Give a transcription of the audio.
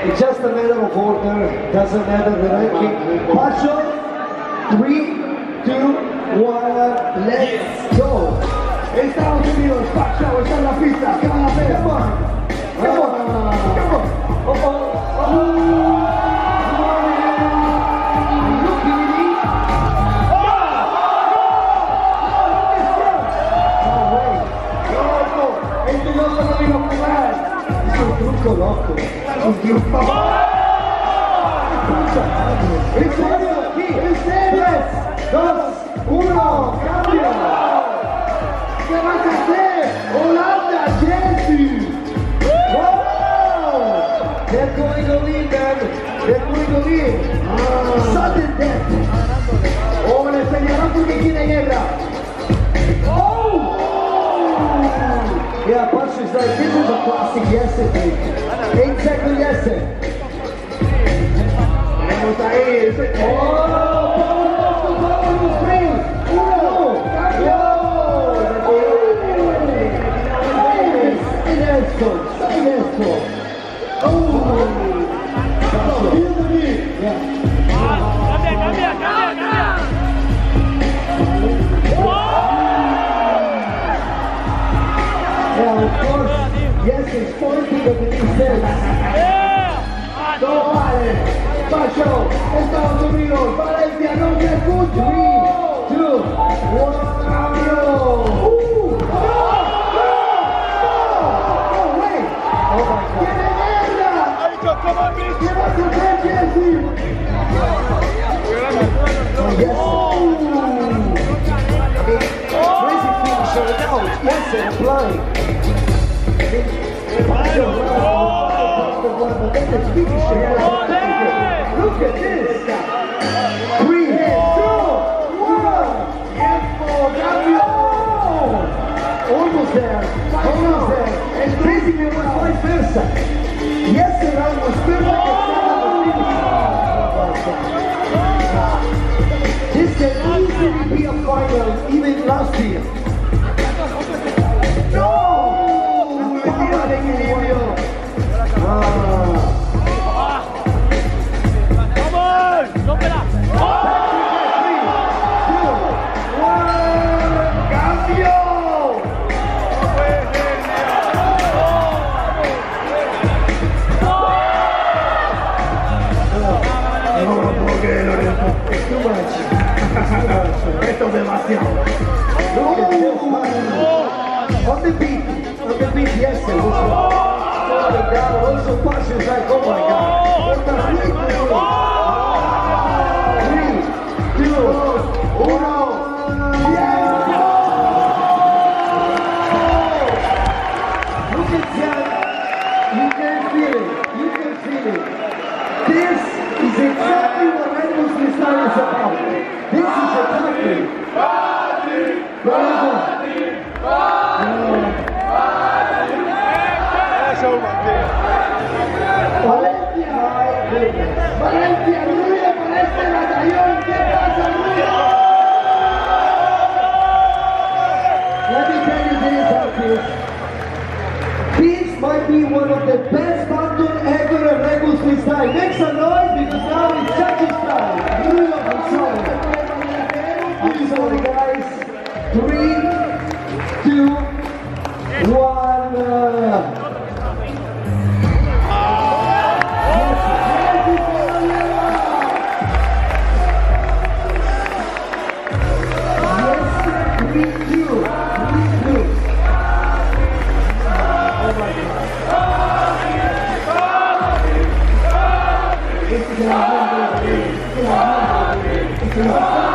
It's just a matter of order, doesn't matter the ranking. Pacho, 3, 2, 1, let's go. Estados Unidos, Pacho, está en la pista. ¿Qué van a hacer? Come on. Come on. Come on. Este no se lo vino a jugar. Es un truco loco. Un truco. ¿En serio? ¿En serio? 3, 2, 1, cambio. ¿Qué vas a hacer? Holanda, Chelsea. Wow! They're going to lead, man. They're going to lead. Sudden death. Oh, le enseñarán porque quiere guerra. Oh! Yeah, Pacho is like, this is a classic yesterday. 8 seconds yesterday. Tenemos ahí. Yes, it's pointing at the says. No vale. Pacho, Estados Unidos, Valencia, no se escucha. 3, 2, 1, cambio. ¡Tiene guerra! ¿Qué vas a hacer, Chelsea? Crazy finisher now. Yes, and applying. Look at this. 3, 2, 1. ¡Tiempo, cambio! Almost there. Almost there. And basically it was vice versa. Yesterday was perfect. This can easily be a final, even last year. ¡No! ¡Le tira el equilibrio! Esto es demasiado. Look at this, man. On the beat, yes, it was falling down. Also, Pacho is like, oh my God. What the freak is this? 3, 2, 1. Yes! Look at that. You can feel it. You can feel it. This is exactly what Red Bull Freestyle is about. This is exactly. Valencia, ruido para este batallón. ¿Qué pasa, ruido? Let me tell you this, this might be one of the best battles ever at Red Bull Freestyle. Make some noise because now it's Chucky's time. Ruido, I'm sorry. I'm sorry, guys. 3, 2, 1. It's